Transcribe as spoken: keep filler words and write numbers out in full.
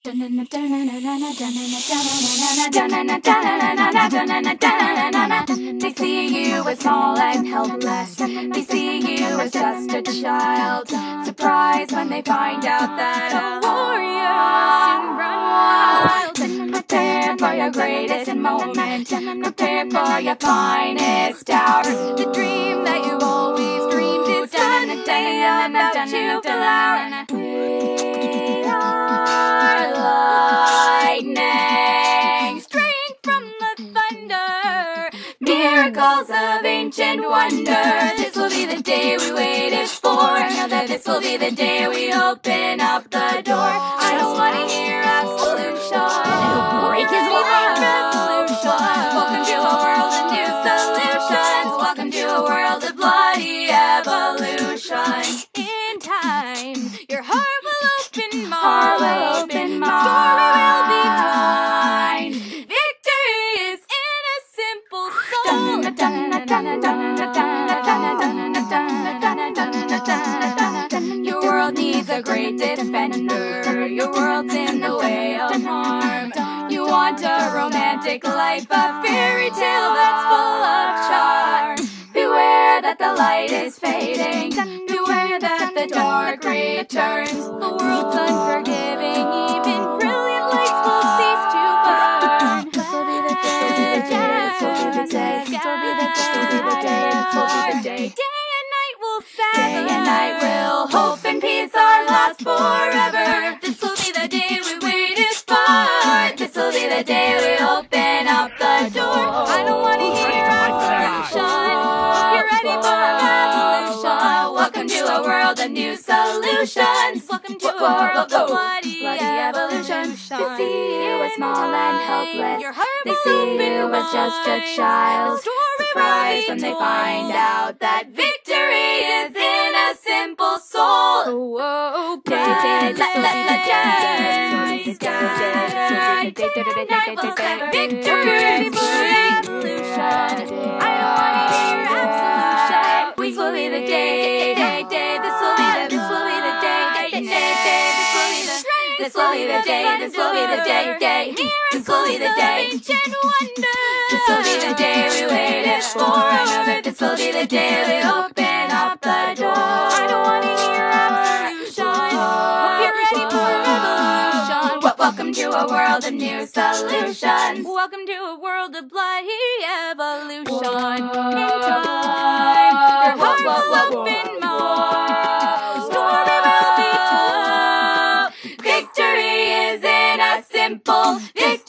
They see you as small and helpless. They see you as just a child. Surprised when they find out that a warrior soon run wild. Prepare for your greatest moment. Prepare for your finest hour. The dream that you always dreamed is suddenly about to flower. We are lightning, straight from the thunder, miracles of ancient wonder. This will be the day we waited for. Know that this will be the day we open up the door. I don't want to hear absolution. It'll break his heart. Welcome to a world of new solutions. Welcome to a world of bloody evolution. In time, your heart will open, heart will open, the story will be mine. Victory is in a simple soul. Your world needs a great defender. Your world's in the way of harm. You want a romantic life, a fairy tale that's full of charm. Beware that the light is fading. Beware that the dark returns. The world's unforgiving. Even brilliant lights will cease to burn. This will be the day. This will be the day. This will be the day. This will be the day. Day and night will sever. Day and night will hope and peace are lost forever. This will be the day we waited for. This will be the day we open up the door. I don't want to hear absolution. You're ready for a revolution. Welcome to a world of new solutions. Welcome to a world of bloody evolution. They see you as small and helpless. They see you as just a child. Surprised when they find out that victory is in a simple soul. Whoa, victory for evolution. I don't want to hear absolution. This will be the day, day, day. This will be the, this will be the day, day, day, day. This will be the, this will be the day, this will be the day, day. This will be the day. This will be the day we waited for. This will be the day we open up the door. I don't want to hear absolution. Hope you're ready for a revolution. Welcome to a world of new solutions. Welcome to a world of bloody evolution. In time, your heart will open more. Story will be told. Victory is in a simple victory.